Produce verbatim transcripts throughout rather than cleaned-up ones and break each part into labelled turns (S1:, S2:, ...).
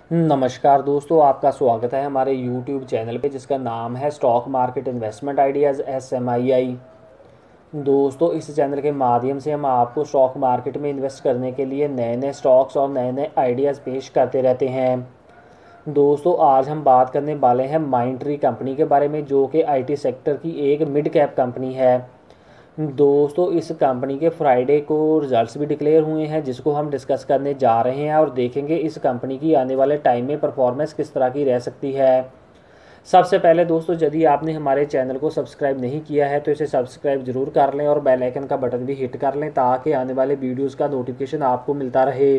S1: नमस्कार दोस्तों, आपका स्वागत है हमारे यूट्यूब चैनल पे जिसका नाम है stock market investment ideas S M I I. दोस्तों, इस चैनल के माध्यम से हम आपको स्टॉक मार्केट में इन्वेस्ट करने के लिए नए नए स्टॉक्स और नए नए आइडियाज़ पेश करते रहते हैं। दोस्तों, आज हम बात करने वाले हैं माइंडट्री कंपनी के बारे में, जो कि आई टी सेक्टर की एक मिड कैप कंपनी है। दोस्तों, इस कंपनी के फ्राइडे को रिजल्ट्स भी डिक्लेयर हुए हैं, जिसको हम डिस्कस करने जा रहे हैं और देखेंगे इस कंपनी की आने वाले टाइम में परफॉर्मेंस किस तरह की रह सकती है। सबसे पहले दोस्तों, यदि आपने हमारे चैनल को सब्सक्राइब नहीं किया है तो इसे सब्सक्राइब जरूर कर लें और बेल आइकन का बटन भी हिट कर लें, ताकि आने वाले वीडियोज़ का नोटिफिकेशन आपको मिलता रहे।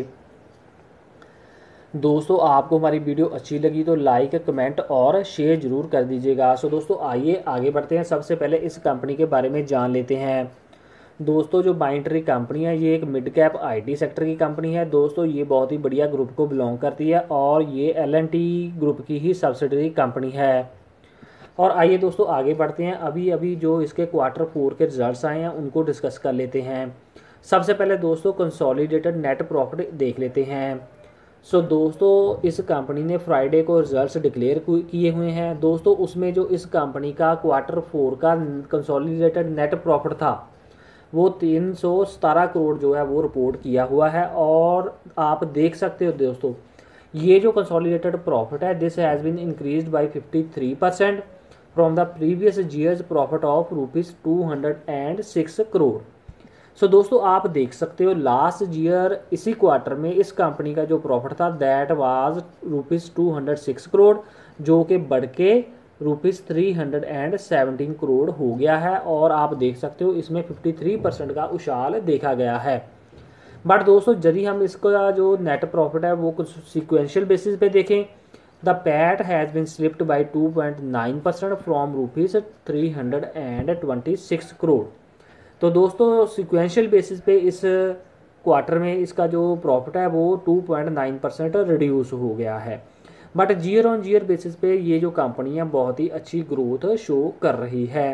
S1: दोस्तों, आपको हमारी वीडियो अच्छी लगी तो लाइक, कमेंट और शेयर जरूर कर दीजिएगा। सो दोस्तों, आइए आगे बढ़ते हैं। सबसे पहले इस कंपनी के बारे में जान लेते हैं। दोस्तों, जो माइंडट्री कंपनी है ये एक मिड कैप आईटी सेक्टर की कंपनी है। दोस्तों, ये बहुत ही बढ़िया ग्रुप को बिलोंग करती है और ये एल एंड टी ग्रुप की ही सब्सिडरी कंपनी है। और आइए दोस्तों आगे बढ़ते हैं। अभी अभी जो इसके क्वार्टर फोर के रिजल्ट्स आए हैं उनको डिस्कस कर लेते हैं। सबसे पहले दोस्तों कंसोलिडेटेड नेट प्रॉफिट देख लेते हैं। सो so, दोस्तों, इस कंपनी ने फ्राइडे को रिजल्ट्स डिक्लेयर किए हुए हैं। दोस्तों, उसमें जो इस कंपनी का क्वार्टर फोर का कंसोलिडेटेड नेट प्रॉफिट था वो तीन सौ सतारह करोड़ जो है वो रिपोर्ट किया हुआ है। और आप देख सकते हो दोस्तों, ये जो कंसोलिडेटेड प्रॉफिट है this has been increased by fifty three percent from the previous years profit of rupees two hundred and six crore. So so, दोस्तों, आप देख सकते हो लास्ट ईयर इसी क्वार्टर में इस कंपनी का जो प्रॉफिट था that was rupees two hundred six crore, जो कि बढ़ के rupees three hundred and seventeen crore हो गया है। और आप देख सकते हो इसमें फिफ्टी थ्री परसेंट का उछाल देखा गया है। बट दोस्तों, यदि हम इसका जो नेट प्रॉफिट है वो कुछ सिक्वेंशियल बेसिस पे देखें, the PAT has been slipped by two point nine percent from rupees three hundred and twenty six crore. तो दोस्तों, सिक्वेंशियल बेसिस पे इस क्वार्टर में इसका जो प्रॉफिट है वो two point nine percent reduce हो गया है। But year on year basis पे ये जो कंपनी है बहुत ही अच्छी ग्रोथ शो कर रही है।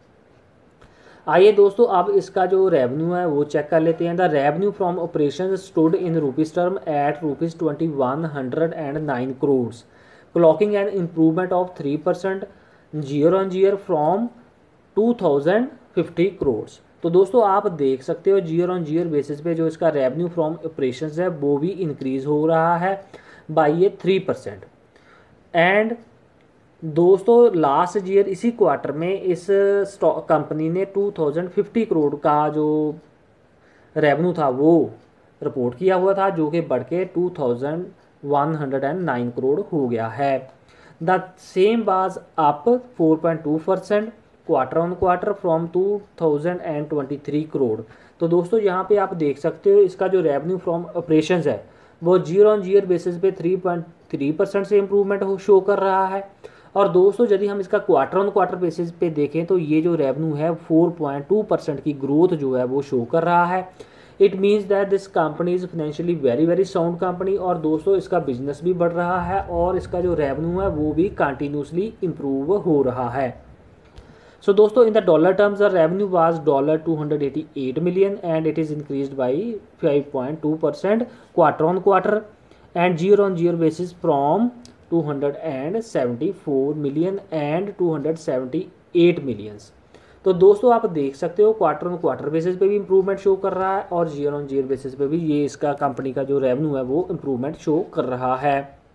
S1: आइए दोस्तों, अब इसका जो रेवेन्यू है वो चेक कर लेते हैं। The revenue from operation stood in rupees term at rupees twenty one hundred and nine crore, clocking an improvement of three percent year on year from two thousand fifty crore. तो दोस्तों, आप देख सकते हो जीयर ऑन जीयर बेसिस पे जो इसका revenue from operations है वो भी इंक्रीज हो रहा है बाई ये थ्री परसेंट। एंड दोस्तों, लास्ट ईयर इसी क्वार्टर में इस स्टॉक कंपनी ने टू थाउजेंड फिफ्टी करोड़ का जो रेवेन्यू था वो रिपोर्ट किया हुआ था, जो कि बढ़ के two thousand one hundred and nine crore हो गया है। The same was up four point two percent quarter on quarter from two thousand twenty three crore. तो दोस्तों, यहाँ पे आप देख सकते हो इसका जो रेवेन्यू फ्रॉम ऑपरेशंस है वो जीयर ऑन जीयर बेसिस पे थ्री पॉइंट थ्री परसेंट से इम्प्रूवमेंट हो शो कर रहा है। और दोस्तों, यदि हम इसका क्वार्टर ऑन क्वार्टर बेसिस पे देखें तो ये जो रेवेन्यू है फोर पॉइंट टू परसेंट की ग्रोथ जो है वो शो कर रहा है। It means that this company is financially very very sound company. और दोस्तों, इसका बिजनेस भी बढ़ रहा है और इसका जो रेवेन्यू है वो भी कंटिन्यूसली इम्प्रूव हो रहा है। So दोस्तों, in the dollar terms the revenue was dollar two hundred eighty-eight million and it is increased by five point two percent quarter on quarter and year on year basis from two hundred seventy-four million and two hundred seventy-eight millions। तो दोस्तों, आप देख सकते हो quarter on quarter basis पे भी improvement show कर रहा है और जीयर ऑन जीयर बेसिस पे भी ये इसका कंपनी का जो रेवेन्यू है वो इंप्रूवमेंट शो कर रहा है।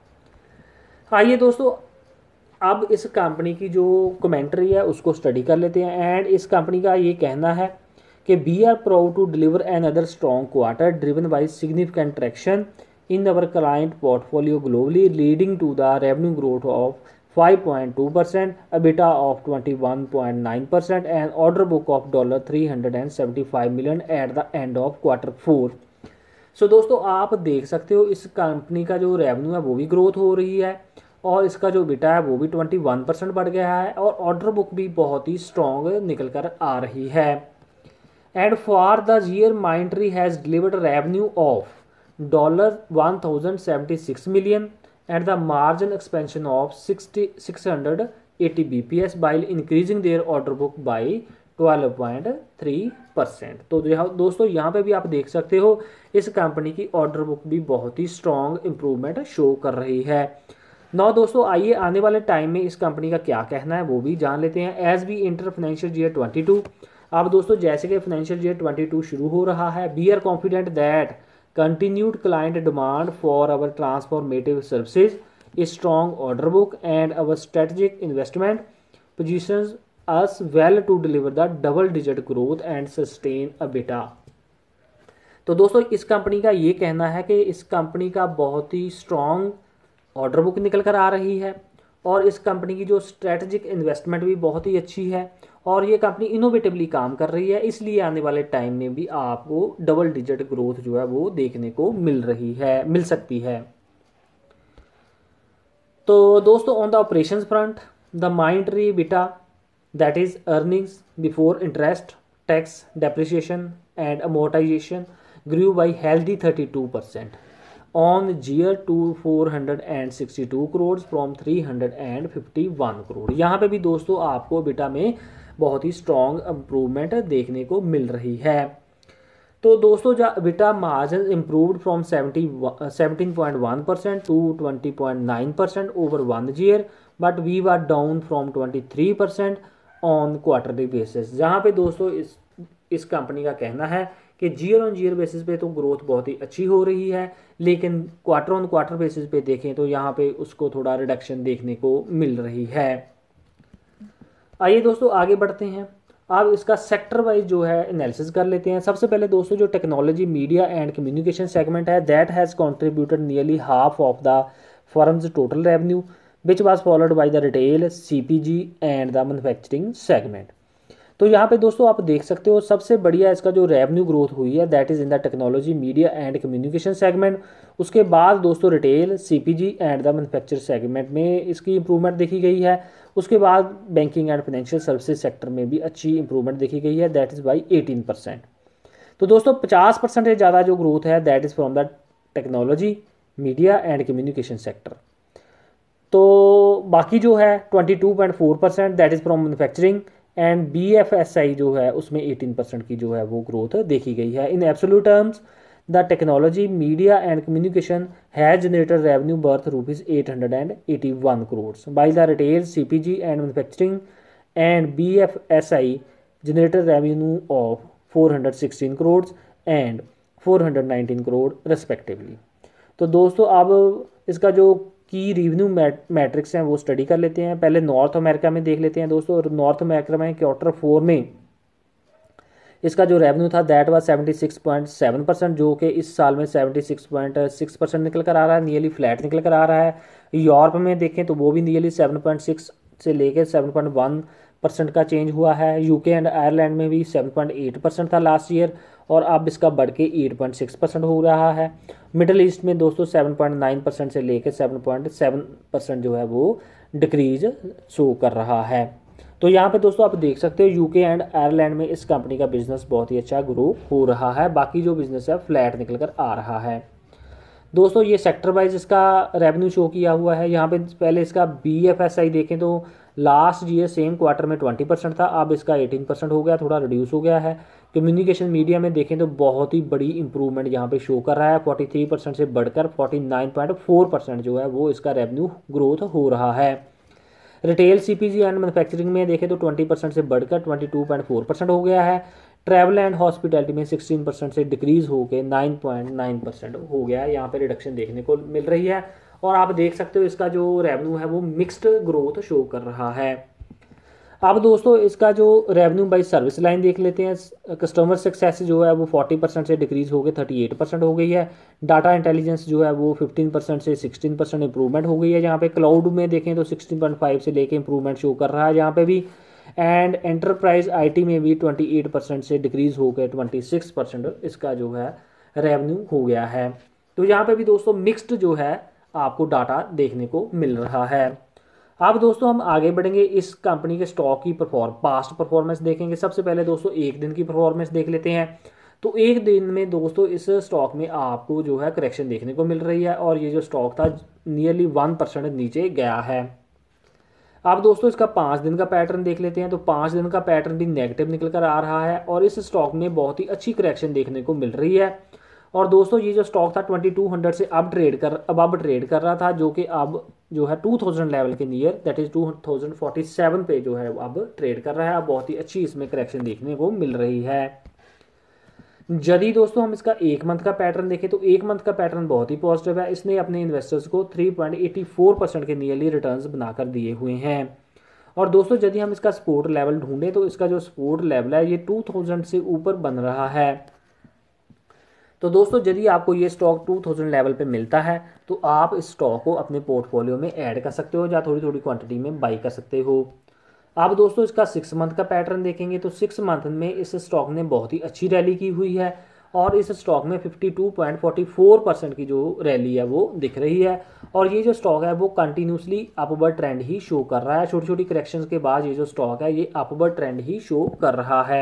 S1: आइए दोस्तों, अब इस कंपनी की जो कमेंट्री है उसको स्टडी कर लेते हैं। एंड इस कंपनी का ये कहना है कि we are proud to deliver another strong quarter driven by significant traction in our client portfolio globally, leading to the revenue growth of five point two percent, EBITDA of twenty one point nine percent and order book of dollar three hundred seventy five million at the end of quarter four. So दोस्तों, आप देख सकते हो इस company का जो revenue है वो भी ग्रोथ हो रही है और इसका जो बिटा है वो भी ट्वेंटी वन परसेंट बढ़ गया है और ऑर्डर बुक भी बहुत ही स्ट्रॉन्ग निकल कर आ रही है। And for the year Mindtree has delivered revenue of dollar one thousand seventy six million and the margin expansion of sixty six hundred eighty B P S while increasing their order book by twelve point three percent. तो यहाँ दोस्तों यहाँ पे भी आप देख सकते हो इस कंपनी की ऑर्डर बुक भी बहुत ही स्ट्रॉन्ग इंप्रूवमेंट शो कर रही है। नौ दोस्तों आइए आने वाले टाइम में इस कंपनी का क्या कहना है वो भी जान लेते हैं। As we enter financial year twenty two, अब दोस्तों जैसे कि फाइनेंशियल ईयर ट्वेंटी टू शुरू हो रहा है, we are confident that continued client demand for our transformative services, a strong order book and our strategic investment positions us well to deliver the double digit growth and sustain EBITDA। तो दोस्तों इस company का ये कहना है कि इस company का बहुत ही स्ट्रॉन्ग ऑर्डर बुक निकल कर आ रही है और इस कंपनी की जो स्ट्रेटजिक इन्वेस्टमेंट भी बहुत ही अच्छी है और ये कंपनी इनोवेटिवली काम कर रही है, इसलिए आने वाले टाइम में भी आपको डबल डिजिट ग्रोथ जो है वो देखने को मिल रही है मिल सकती है। तो दोस्तों on the operations front, the Mindtree EBITDA, that is earnings before interest, tax, depreciation and amortization, grew by healthy thirty-two percent on year to four hundred sixty-two crores from three hundred fifty-one crore। यहाँ पे भी दोस्तों आपको beta में बहुत ही strong improvement देखने को मिल रही है। तो दोस्तों जो EBITDA margin improved from seventeen point one percent to twenty point nine percent over one year, but we were down from twenty three percent on quarterly basis. जहाँ पे दोस्तों इस इस कंपनी का कहना है कि जीयर ऑन जीयर बेसिस पे तो ग्रोथ बहुत ही अच्छी हो रही है, लेकिन क्वार्टर ऑन क्वार्टर बेसिस पे देखें तो यहाँ पे उसको थोड़ा रिडक्शन देखने को मिल रही है। आइए दोस्तों आगे बढ़ते हैं, अब इसका सेक्टर वाइज जो है एनालिसिस कर लेते हैं। सबसे पहले दोस्तों जो technology media and communication segment है, that has contributed nearly half of the firms total revenue, which was followed by the retail, C P G and the manufacturing segment। तो यहाँ पे दोस्तों आप देख सकते हो सबसे बढ़िया इसका जो रेवेन्यू ग्रोथ हुई है that is in the technology media and communication segment. उसके बाद दोस्तों retail, C P G and the manufacture segment में इसकी इंप्रूवमेंट देखी गई है। उसके बाद banking and financial services sector में भी अच्छी इंप्रूवमेंट देखी गई है, that is by eighteen percent. तो दोस्तों पचास परसेंट से ज़्यादा जो ग्रोथ है that is from the technology media and communication sector. तो बाकी जो है twenty two point four percent that is from manufacturing and B F S I जो है उसमें एटीन परसेंट की जो है वो ग्रोथ देखी गई है। In absolute terms the technology media and communication has generated revenue worth rupees eight hundred and eighty one crore, by the retail, C P G and manufacturing and B F S I generated revenue of four hundred sixteen crore and four hundred nineteen crore respectively. तो दोस्तों अब इसका जो की revenue matrix हैं वो study कर लेते हैं। पहले नॉर्थ अमेरिका में देख लेते हैं दोस्तों। नॉर्थ अमेरिका में क्वार्टर फोर में इसका जो रेवेन्यू था that was seventy six point seven percent, जो कि इस साल में seventy six point six percent निकल कर आ रहा है, नियरली फ्लैट निकल कर आ रहा है। यूरोप में देखें तो वो भी नियरली सेवन पॉइंट सिक्स से लेकर सेवन पॉइंट वन परसेंट का चेंज हुआ है। यूके एंड आयरलैंड में भी सेवन पॉइंट एट परसेंट था लास्ट ईयर और अब इसका बढ़ के एट पॉइंट सिक्स परसेंट हो रहा है। मिडिल ईस्ट में दोस्तों सेवन पॉइंट नाइन परसेंट से लेकर सेवन पॉइंट सेवन परसेंट जो है वो डिक्रीज शो कर रहा है। तो यहाँ पे दोस्तों आप देख सकते हो यूके एंड आयरलैंड में इस कंपनी का बिजनेस बहुत ही अच्छा ग्रो हो रहा है, बाकी जो बिजनेस है फ्लैट निकल कर आ रहा है। दोस्तों ये सेक्टर वाइज इसका रेवेन्यू शो किया हुआ है। यहाँ पे पहले इसका बी एफ एस आई देखें तो लास्ट ईयर सेम क्वार्टर में ट्वेंटी परसेंट था, अब इसका एटीन परसेंट हो गया, थोड़ा रिड्यूस हो गया है। कम्युनिकेशन मीडिया में देखें तो बहुत ही बड़ी इंप्रूवमेंट यहाँ पे शो कर रहा है, फोर्टी थ्री परसेंट से बढ़कर forty nine point four percent जो है वो इसका रेवेन्यू ग्रोथ हो रहा है। रिटेल, सीपीजी एंड मैन्युफैक्चरिंग में देखें तो ट्वेंटी परसेंट से बढ़कर twenty two point four percent हो गया है। ट्रैवल एंड हॉस्पिटैलिटी में सिक्सटीन परसेंट से डिक्रीज होकर नाइन पॉइंट नाइन परसेंट हो गया है, यहाँ पे रिडक्शन देखने को मिल रही है। और आप देख सकते हो इसका जो रेवेन्यू है वो मिक्स्ड ग्रोथ शो कर रहा है। अब दोस्तों इसका जो रेवेन्यू बाई सर्विस लाइन देख लेते हैं। कस्टमर सक्सेस जो है वो फोर्टी परसेंट से डिक्रीज हो गए थर्टी एट परसेंट हो गई है। डाटा इंटेलिजेंस जो है वो फिफ्टीन परसेंट से सिक्सटीन परसेंट इंप्रूवमेंट हो गई है। यहाँ पे क्लाउड में देखें तो सिक्सटीन पॉइंट फाइव से लेके इंप्रूवमेंट शो कर रहा है यहाँ पे भी। एंड एंटरप्राइज आईटी में भी ट्वेंटी एट परसेंट से डिक्रीज हो गए ट्वेंटी सिक्स परसेंट इसका जो है रेवेन्यू हो गया है। तो यहाँ पे भी दोस्तों मिक्स्ड जो है आपको डाटा देखने को मिल रहा है। अब दोस्तों हम आगे बढ़ेंगे, इस कंपनी के स्टॉक की परफॉर्म पास्ट परफॉर्मेंस देखेंगे। सबसे पहले दोस्तों एक दिन की परफॉर्मेंस देख लेते हैं। तो एक दिन में दोस्तों इस स्टॉक में आपको जो है करेक्शन देखने को मिल रही है और ये जो स्टॉक था नियरली वन परसेंट नीचे गया है। अब दोस्तों इसका पाँच दिन का पैटर्न देख लेते हैं। तो पाँच दिन का पैटर्न भी नेगेटिव निकल कर आ रहा है और इस स्टॉक में बहुत ही अच्छी करेक्शन देखने को मिल रही है। और दोस्तों ये जो स्टॉक था ट्वेंटी टू हंड्रेड से अब ट्रेड कर अब अब ट्रेड कर रहा था, जो कि अब जो है टू थाउजेंड लेवल के near, that is two thousand forty seven पे जो है अब ट्रेड कर रहा है। अब बहुत ही अच्छी इसमें करेक्शन देखने को मिल रही है। यदि दोस्तों हम इसका एक मंथ का पैटर्न देखें तो एक मंथ का पैटर्न बहुत ही पॉजिटिव है। इसने अपने इन्वेस्टर्स को three point eighty four percent के नियरली रिटर्न्स बनाकर दिए हुए हैं। और दोस्तों यदि हम इसका सपोर्ट लेवल ढूंढें तो इसका जो सपोर्ट लेवल है ये टू थाउजेंड से ऊपर बन रहा है। तो दोस्तों यदि आपको ये स्टॉक टू थाउजेंड लेवल पे मिलता है तो आप इस स्टॉक को अपने पोर्टफोलियो में ऐड कर सकते हो या थोड़ी थोड़ी क्वांटिटी में बाई कर सकते हो। अब दोस्तों इसका सिक्स मंथ का पैटर्न देखेंगे तो सिक्स मंथ में इस स्टॉक ने बहुत ही अच्छी रैली की हुई है और इस स्टॉक में fifty two point forty four percent की जो रैली है वो दिख रही है। और ये जो स्टॉक है वो कंटिन्यूसली अपवर्ड ट्रेंड ही शो कर रहा है। छोटी छोटी करेक्शंस के बाद ये जो स्टॉक है ये अपवर्ड ट्रेंड ही शो कर रहा है।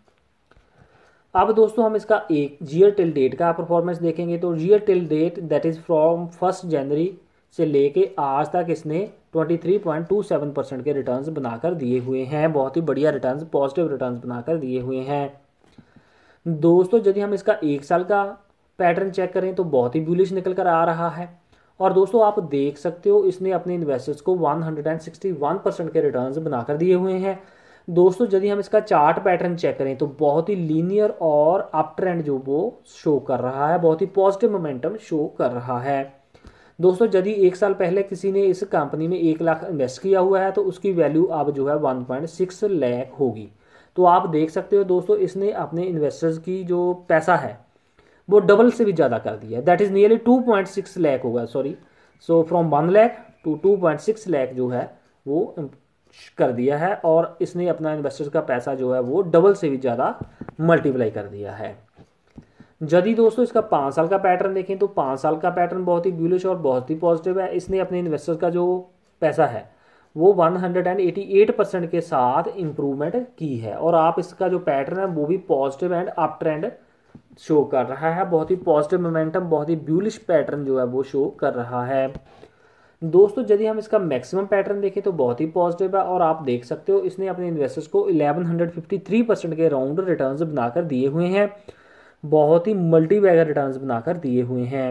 S1: अब दोस्तों हम इसका एक जीयर टिल डेट का परफॉर्मेंस देखेंगे तो year till date that is from first जनवरी से लेके आज तक इसने twenty three point two seven percent के रिटर्न्स बनाकर दिए हुए हैं। बहुत ही बढ़िया रिटर्न्स, पॉजिटिव रिटर्न्स बनाकर दिए हुए हैं। दोस्तों यदि हम इसका एक साल का पैटर्न चेक करें तो बहुत ही बुलिश निकल कर आ रहा है। और दोस्तों आप देख सकते हो इसने अपने इन्वेस्टर्स को one hundred sixty one percent के रिटर्न्स बनाकर दिए हुए हैं। दोस्तों यदि हम इसका चार्ट पैटर्न चेक करें तो बहुत ही लीनियर और अप ट्रेंड जो वो शो कर रहा है, बहुत ही पॉजिटिव मोमेंटम शो कर रहा है। दोस्तों यदि एक साल पहले किसी ने इस कंपनी में एक लाख इन्वेस्ट किया हुआ है तो उसकी वैल्यू अब जो है वन पॉइंट सिक्स लाख होगी। तो आप देख सकते हो दोस्तों इसने अपने इन्वेस्टर्स की जो पैसा है वो डबल से भी ज़्यादा कर दिया है। That is nearly two point six lakh होगा, sorry, so from one lakh to two point six lakh जो है वो कर दिया है। और इसने अपना इन्वेस्टर्स का पैसा जो है वो डबल से भी ज़्यादा मल्टीप्लाई कर दिया है। यदि दोस्तों इसका पाँच साल का पैटर्न देखें तो पाँच साल का पैटर्न बहुत ही ब्यूलिश और बहुत ही पॉजिटिव है। इसने अपने इन्वेस्टर्स का जो पैसा है वो one hundred eighty eight percent के साथ इम्प्रूवमेंट की है। और आप इसका जो पैटर्न है वो भी positive and up trend show कर रहा है। बहुत ही पॉजिटिव मोमेंटम, बहुत ही ब्यूलिश पैटर्न जो है वो शो कर रहा है। दोस्तों यदि हम इसका मैक्सिमम पैटर्न देखें तो बहुत ही पॉजिटिव है और आप देख सकते हो इसने अपने इन्वेस्टर्स को इलेवन फिफ्टी थ्री परसेंट के राउंड रिटर्न्स बनाकर दिए हुए हैं। बहुत ही मल्टी बैगर रिटर्न्स बनाकर दिए हुए हैं।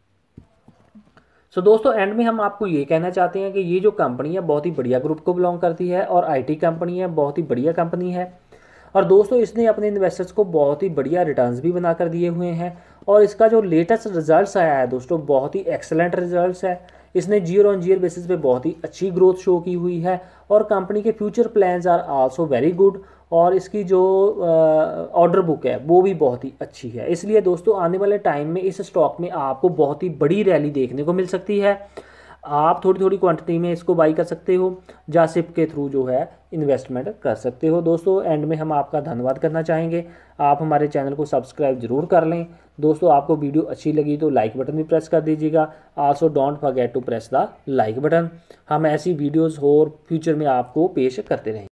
S1: सो so, दोस्तों एंड में हम आपको ये कहना चाहते हैं कि ये जो कंपनी है बहुत ही बढ़िया ग्रुप को बिलोंग करती है और आईटी कंपनी है, बहुत ही बढ़िया कंपनी है। और दोस्तों इसने अपने इन्वेस्टर्स को बहुत ही बढ़िया रिटर्न्स भी बनाकर दिए हुए हैं। और इसका जो लेटेस्ट रिजल्ट्स आया है दोस्तों बहुत ही एक्सेलेंट रिजल्ट्स है। इसने जीरो ऑन जीरो बेसिस पे बहुत ही अच्छी ग्रोथ शो की हुई है और कंपनी के future plans are also very good. और इसकी जो ऑर्डर बुक है वो भी बहुत ही अच्छी है। इसलिए दोस्तों आने वाले टाइम में इस स्टॉक में आपको बहुत ही बड़ी रैली देखने को मिल सकती है। आप थोड़ी थोड़ी क्वांटिटी में इसको बाई कर सकते हो या सिप के थ्रू जो है इन्वेस्टमेंट कर सकते हो। दोस्तों एंड में हम आपका धन्यवाद करना चाहेंगे। आप हमारे चैनल को सब्सक्राइब जरूर कर लें। दोस्तों आपको वीडियो अच्छी लगी तो लाइक बटन भी प्रेस कर दीजिएगा। Also don't forget to press the like button. हम ऐसी वीडियोस और फ्यूचर में आपको पेश करते रहेंगे।